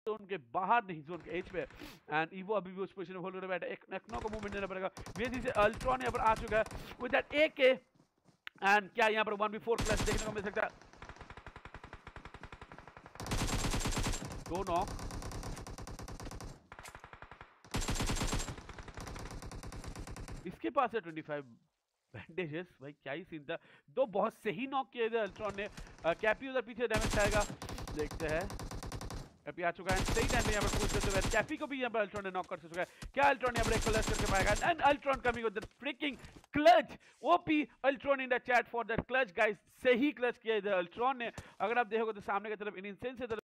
Zone के बाहर नहीं, जोन के एज पे, एंड ईवो अभी भी उस पोजीशन में होल्ड कर बैठा है। एक नेक्नो को मूवमेंट देना पड़ेगा। बेसी से अल्ट्रॉन यहाँ पर आ चुका है विद दैट एके, एंड क्या यहाँ पर 1v4 क्लच देखने को मिल सकता है। 2 नॉक, इसके पास है 25 बैंडेजेस। भाई क्या ही सीन था, 2 बहुत सही नॉक किए थे अल्ट्रॉन ने। कैपी उधर पीछे डैमेज खाएगा, देखते हैं। कैपी आ चुका है, सही टाइम पे यहाँ पर पूछ देते हुए कैपी को भी यहाँ पर अल्ट्रॉन ने नॉक कर चुका है। क्या अल्ट्रॉन यहाँ पर एक क्लच करके पाएगा? And Ultron coming with the freaking clutch. OP Ultron in the chat for that clutch guys, सही क्लच किया इधर अल्ट्रॉन ने। अगर आप देखोगे तो सामने की तरफ इन इंसेंस